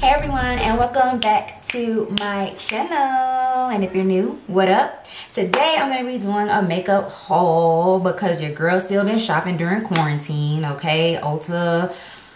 Hey everyone, and welcome back to my channel. And if you're new, what up? Today I'm going to be doing a makeup haul because your girl still been shopping during quarantine, okay? Ulta,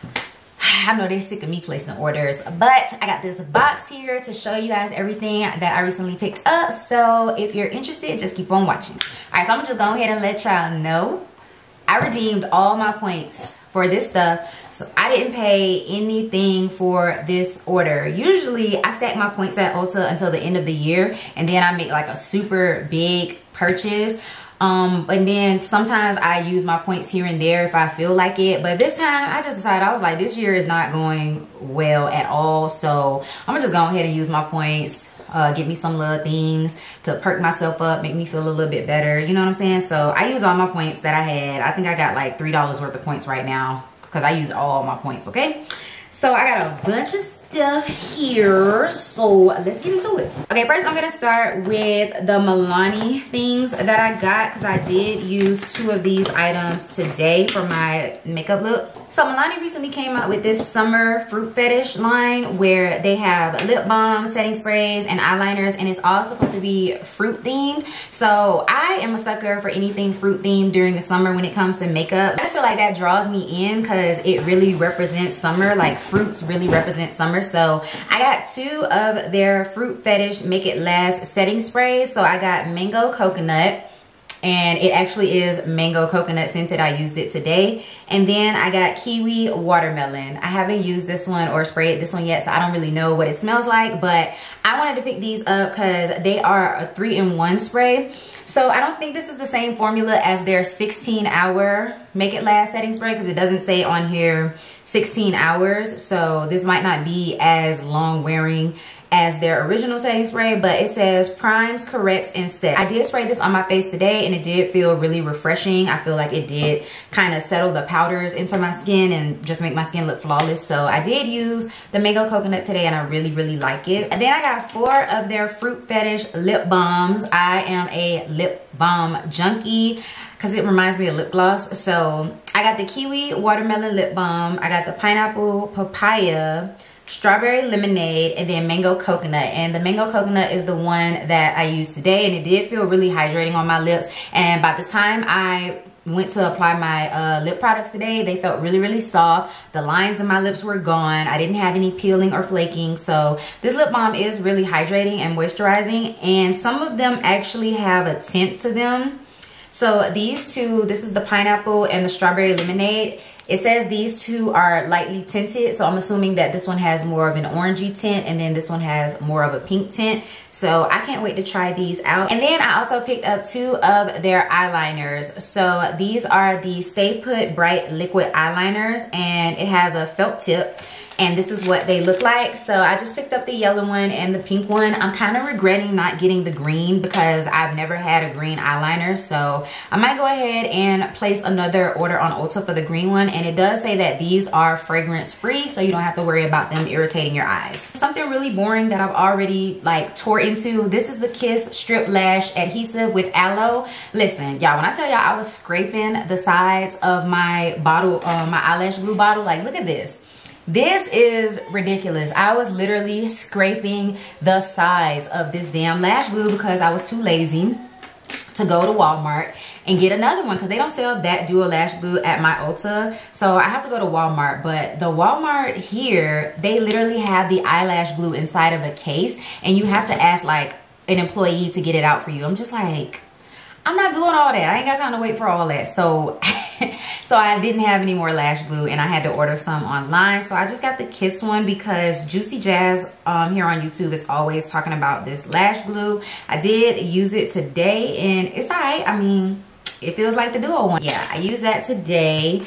I know they sick of me placing orders, but I got this box here to show you guys everything that I recently picked up. So if you're interested, just keep on watching. All right, so I'm just going to go ahead and let y'all know I redeemed all my points for this stuff, so I didn't pay anything for this order. Usually I stack my points at Ulta until the end of the year, and then I make like a super big purchase. And then sometimes I use my points here and there if I feel like it, but this time I just decided, I was like, this year is not going well at all, so I'm gonna just go ahead and use my points. Get me some little things to perk myself up, make me feel a little bit better, you know what I'm saying? So I use all my points that I had. I think I got like $3 worth of points right now because I used all my points, okay? So I got a bunch of stuff here, so let's get into it. Okay, first I'm gonna start with the Milani things that I got because I did use 2 of these items today for my makeup look. So Milani recently came out with this summer fruit fetish line where they have lip balm, setting sprays, and eyeliners, and it's all supposed to be fruit themed. So I am a sucker for anything fruit themed during the summer when it comes to makeup. I just feel like that draws me in because it really represents summer, like fruits really represent summer. So I got 2 of their fruit fetish make it last setting sprays. So I got mango coconut, and it actually is mango coconut scented. I used it today. And then I got kiwi watermelon. I haven't used this one or sprayed this one yet, so I don't really know what it smells like, but I wanted to pick these up because they are a 3-in-1 spray. So I don't think this is the same formula as their 16-hour make it last setting spray because it doesn't say on here 16 hours. So this might not be as long wearing as their original setting spray, but it says primes, corrects, and sets. I did spray this on my face today and it did feel really refreshing. I feel like it did kind of settle the powders into my skin and just make my skin look flawless. So I did use the mango coconut today and I really like it. And then I got 4 of their fruit fetish lip balms. I am a lip balm junkie because it reminds me of lip gloss. So I got the kiwi watermelon lip balm. I got the pineapple papaya, strawberry lemonade, and then mango coconut. And the mango coconut is the one that I used today, and it did feel really hydrating on my lips. And by the time I went to apply my lip products today, they felt really soft. The lines in my lips were gone. I didn't have any peeling or flaking. So this lip balm is really hydrating and moisturizing, and some of them actually have a tint to them. So these 2, this is the pineapple and the strawberry lemonade. It says these 2 are lightly tinted, so I'm assuming that this one has more of an orangey tint and then this one has more of a pink tint. So I can't wait to try these out. And then I also picked up 2 of their eyeliners. So these are the Stay Put Bright Liquid Eyeliners, and it has a felt tip. And this is what they look like. So I just picked up the yellow one and the pink one. I'm kind of regretting not getting the green because I've never had a green eyeliner. So I might go ahead and place another order on Ulta for the green one. And it does say that these are fragrance free, so you don't have to worry about them irritating your eyes. Something really boring that I've already like tore into. This is the Kiss Strip Lash Adhesive with Aloe. Listen, y'all, when I tell y'all I was scraping the sides of my bottle, my eyelash glue bottle, like look at this. This is ridiculous. I was literally scraping the sides of this damn lash glue because I was too lazy to go to Walmart and get another one because they don't sell that dual lash glue at my Ulta. So I have to go to Walmart, but the Walmart here, they literally have the eyelash glue inside of a case and you have to ask like an employee to get it out for you. I'm just like, I'm not doing all that. I ain't got time to wait for all that. So so I didn't have any more lash glue and I had to order some online. So I just got the Kiss one because Juicy Jazz here on YouTube is always talking about this lash glue. I did use it today and it's alright. I mean, it feels like the Duo one. Yeah, I used that today.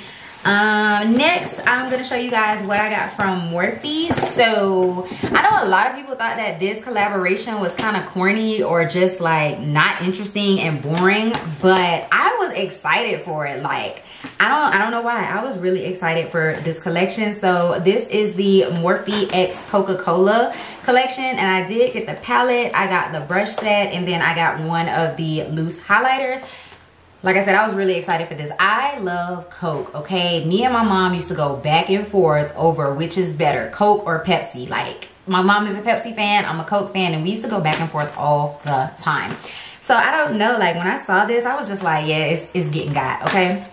Next, I'm gonna show you guys what I got from Morphe. So I know a lot of people thought that this collaboration was kind of corny or just like not interesting and boring, but I was excited for it. Like I don't know why. I was really excited for this collection. So this is the Morphe X Coca-Cola collection, and I did get the palette, I got the brush set, and then I got one of the loose highlighters. Like I said, I was really excited for this. I love Coke, okay? Me and my mom used to go back and forth over which is better, Coke or Pepsi. Like, my mom is a Pepsi fan, I'm a Coke fan, and we used to go back and forth all the time. So I don't know, like when I saw this, I was just like, yeah, it's getting got, okay?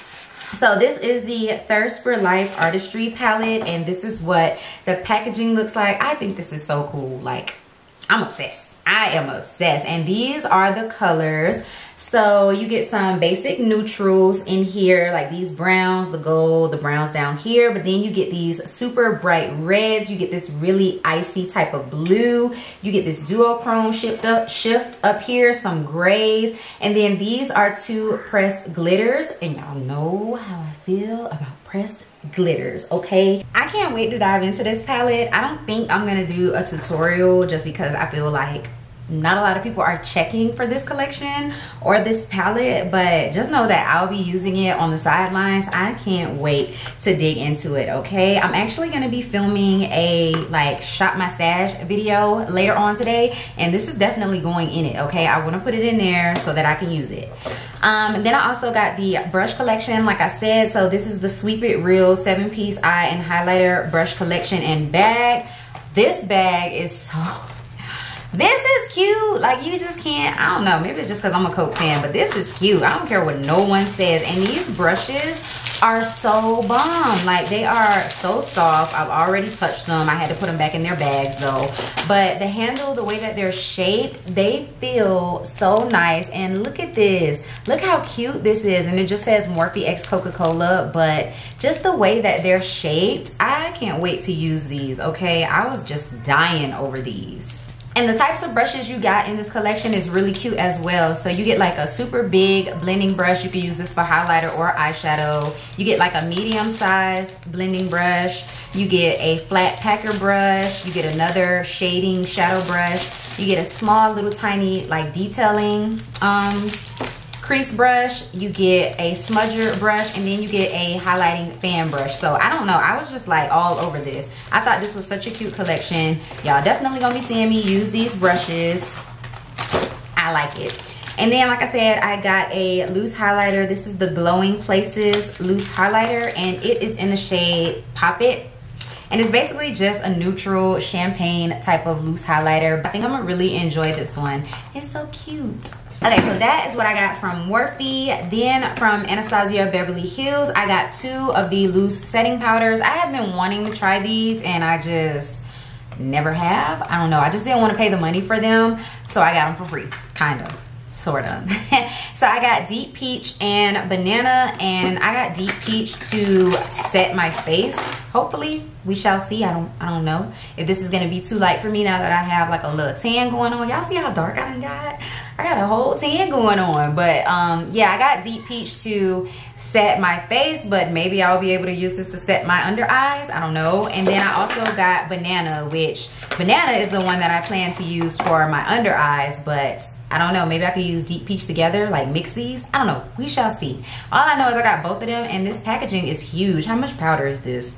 So this is the Thirst for Life Artistry palette, and this is what the packaging looks like. I think this is so cool. Like, I'm obsessed. I am obsessed. And these are the colors. So you get some basic neutrals in here, like these browns, the gold, the browns down here. But then you get these super bright reds. You get this really icy type of blue. You get this duochrome shift up here, some grays. And then these are 2 pressed glitters. And y'all know how I feel about pressed glitters, okay? I can't wait to dive into this palette. I don't think I'm gonna do a tutorial just because I feel like not a lot of people are checking for this collection or this palette, but just know that I'll be using it on the sidelines. I can't wait to dig into it, okay? I'm actually gonna be filming a like shop my stash video later on today, and this is definitely going in it, okay? I wanna put it in there so that I can use it. And then I also got the brush collection, like I said. So this is the Sweep It Real 7-piece eye and highlighter brush collection and bag. This bag is so... This is cute. Like, you just can't, I don't know, maybe it's just because I'm a Coke fan, but this is cute. I don't care what no one says. And these brushes are so bomb. Like, they are so soft. I've already touched them. I had to put them back in their bags though. But the handle, the way that they're shaped, they feel so nice. And look at this. Look how cute this is. And it just says Morphe x Coca-Cola, but just the way that they're shaped, I can't wait to use these, okay? I was just dying over these. And the types of brushes you got in this collection is really cute as well. So you get like a super big blending brush. You can use this for highlighter or eyeshadow. You get like a medium sized blending brush. You get a flat packer brush. You get another shading shadow brush. You get a small little tiny like detailing crease brush. You get a smudger brush, and then you get a highlighting fan brush. So I don't know, I was just like all over this. I thought this was such a cute collection. Y'all definitely gonna be seeing me use these brushes. I like it. And then, like I said, I got a loose highlighter. This is the Glowing Places loose highlighter, and it is in the shade Pop It. And it's basically just a neutral champagne type of loose highlighter. I think I'm gonna really enjoy this one. It's so cute. Okay, so that is what I got from Morphe. Then from Anastasia Beverly Hills, I got 2 of the loose setting powders. I have been wanting to try these, and I just never have. I don't know, I just didn't want to pay the money for them, so I got them for free, kind of. Sort of. So I got Deep Peach and Banana, and I got Deep Peach to set my face. Hopefully, we shall see. I don't know if this is gonna be too light for me now that I have like a little tan going on. Y'all see how dark I done got? I got a whole tan going on. But yeah, I got Deep Peach to set my face, but maybe I'll be able to use this to set my under eyes. I don't know. And then I also got Banana, which Banana is the one that I plan to use for my under eyes, but I don't know, maybe I could use Deep Peach together, like mix these. I don't know, we shall see. All I know is I got both of them, and this packaging is huge. How much powder is this?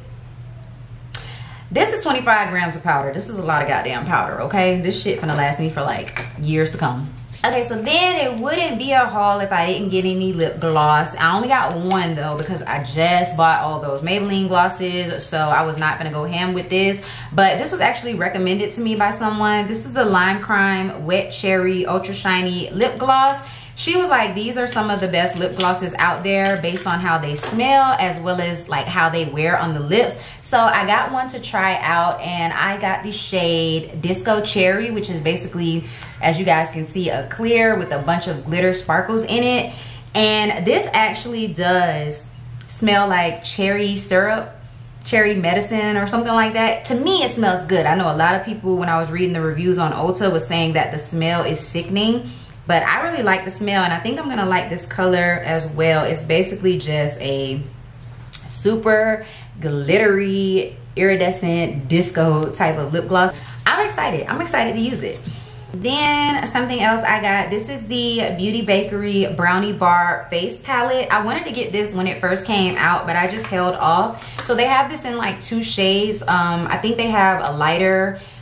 This is 25 grams of powder. This is a lot of goddamn powder, okay? This shit finna last me for like years to come. Okay, so then it wouldn't be a haul if I didn't get any lip gloss. I only got one though because I just bought all those Maybelline glosses, so I was not gonna go ham with this. But this was actually recommended to me by someone. This is the Lime Crime Wet Cherry Ultra Shiny Lip Gloss. She was like, these are some of the best lip glosses out there based on how they smell as well as like how they wear on the lips. So I got one to try out, and I got the shade Disco Cherry, which is basically, as you guys can see, a clear with a bunch of glitter sparkles in it. And this actually does smell like cherry syrup, cherry medicine or something like that. To me, it smells good. I know a lot of people, when I was reading the reviews on Ulta, was saying that the smell is sickening. But I really like the smell, and I think I'm gonna like this color as well. It's basically just a super glittery, iridescent, disco type of lip gloss. I'm excited to use it. Then something else I got, this is the Beauty Bakery Brownie Bar Face Palette. I wanted to get this when it first came out, but I just held off. So they have this in like 2 shades. I think they have a lighter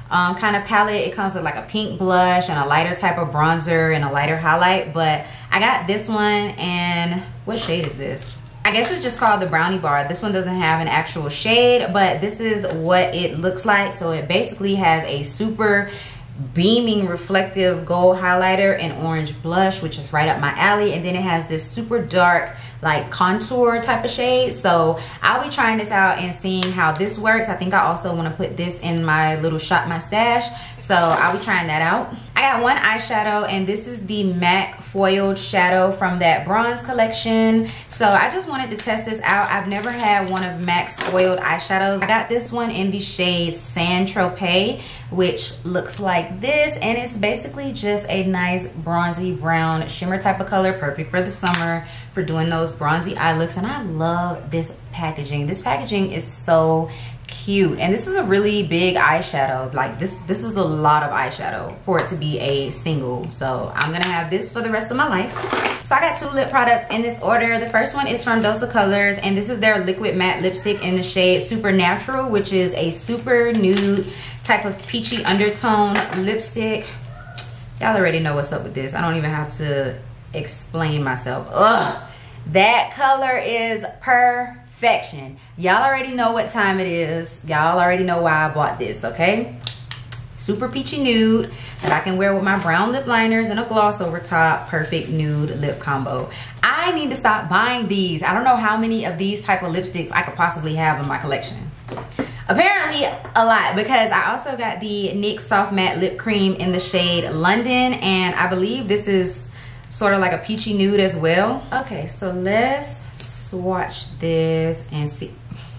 kind of palette. It comes with like a pink blush and a lighter type of bronzer and a lighter highlight, but I got this one. And what shade is this? I guess it's just called the Brownie Bar. This one doesn't have an actual shade, but this is what it looks like. So it basically has a super beaming reflective gold highlighter and orange blush, which is right up my alley, and then it has this super dark like contour type of shade. So I'll be trying this out and seeing how this works. I think I also want to put this in my little shop my stash, so I'll be trying that out. I got one eyeshadow, and this is the MAC foiled shadow from that bronze collection. So I just wanted to test this out. I've never had one of MAC's foiled eyeshadows. I got this one in the shade Saint Tropez, which looks like this, and it's basically just a nice bronzy brown shimmer type of color, perfect for the summer for doing those bronzy eye looks. And I love this packaging. This packaging is so cute, and this is a really big eyeshadow. Like this is a lot of eyeshadow for it to be a single, so I'm gonna have this for the rest of my life. So I got two lip products in this order. The first one is from Dose Colors, and this is their liquid matte lipstick in the shade Supernatural, which is a super nude type of peachy undertone lipstick. Y'all already know what's up with this. I don't even have to explain myself. Ugh, that color is perfection. Y'all already know what time it is. Y'all already know why I bought this, okay? Super peachy nude that I can wear with my brown lip liners and a gloss over top. Perfect nude lip combo. I need to stop buying these. I don't know how many of these type of lipsticks I could possibly have in my collection. Apparently a lot, because I also got the NYX Soft Matte Lip Cream in the shade London, and I believe this is sort of like a peachy nude as well. Okay, so let's swatch this and see.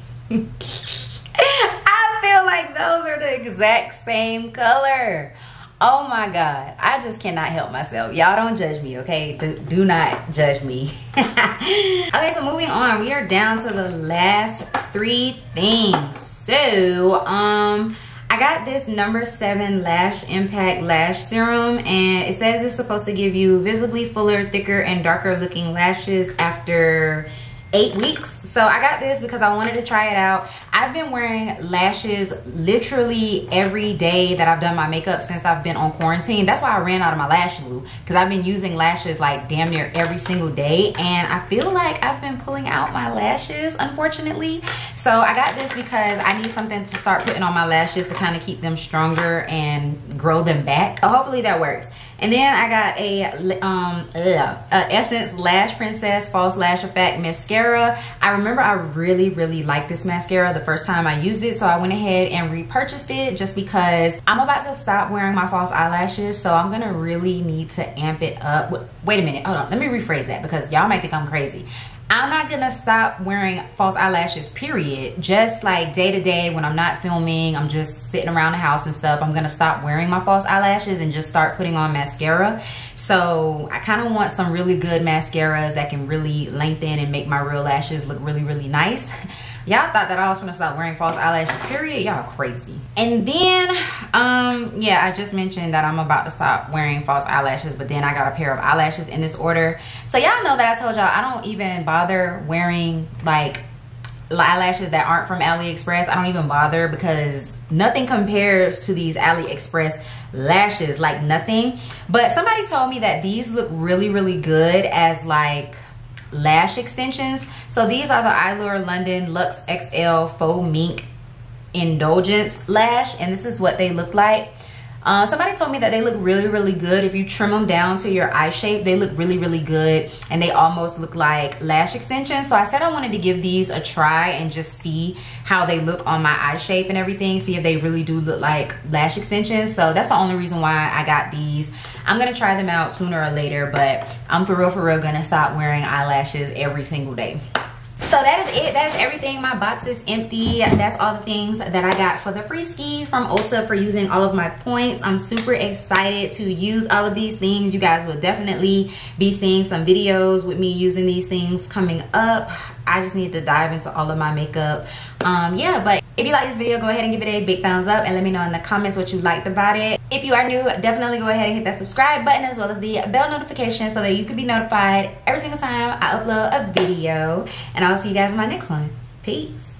I feel like those are the exact same color. Oh my God, I just cannot help myself. Y'all don't judge me, okay? Do not judge me. Okay, so moving on, we are down to the last three things. So, I got this number 7 Lash Impact Lash Serum, and it says it's supposed to give you visibly fuller, thicker, and darker looking lashes after 8 weeks. So I got this because I wanted to try it out. I've been wearing lashes literally every day that I've done my makeup since I've been on quarantine. That's why I ran out of my lash glue, because I've been using lashes like damn near every single day, and I feel like I've been pulling out my lashes, unfortunately. So I got this because I need something to start putting on my lashes to kind of keep them stronger and grow them back. So hopefully that works. And then I got a Essence Lash Princess False Lash Effect Mascara. I remember I really liked this mascara the first time I used it, so I went ahead and repurchased it just because I'm about to stop wearing my false eyelashes, so I'm gonna really need to amp it up. Wait a minute, hold on, let me rephrase that, because y'all might think I'm crazy. I'm not gonna stop wearing false eyelashes, period. Just like day to day when I'm not filming, I'm just sitting around the house and stuff, I'm gonna stop wearing my false eyelashes and just start putting on mascara. So I kind of want some really good mascaras that can really lengthen and make my real lashes look really nice. Y'all thought that I was gonna stop wearing false eyelashes, period? Y'all crazy. And then, yeah, I just mentioned that I'm about to stop wearing false eyelashes, but then I got a pair of eyelashes in this order. So y'all know that I told y'all I don't even bother wearing like eyelashes that aren't from AliExpress. I don't even bother, because nothing compares to these AliExpress lashes, like nothing. But somebody told me that these look really good as like lash extensions. So these are the Eylure London Luxe XL Faux Mink Indulgence Lash, and this is what they look like. Somebody told me that they look really good. If you trim them down to your eye shape, they look really good, and they almost look like lash extensions. So I said I wanted to give these a try and just see how they look on my eye shape and everything, see if they really do look like lash extensions. So that's the only reason why I got these. I'm gonna try them out sooner or later, but I'm for real gonna stop wearing eyelashes every single day. So that is it. That is everything. My box is empty. That's all the things that I got for the free ski from Ulta for using all of my points. I'm super excited to use all of these things. You guys will definitely be seeing some videos with me using these things coming up. I just need to dive into all of my makeup. Yeah, but if you like this video, go ahead and give it a big thumbs up and let me know in the comments what you liked about it. If you are new, definitely go ahead and hit that subscribe button as well as the bell notification so that you can be notified every single time I upload a video. And I'll see you guys in my next one. Peace.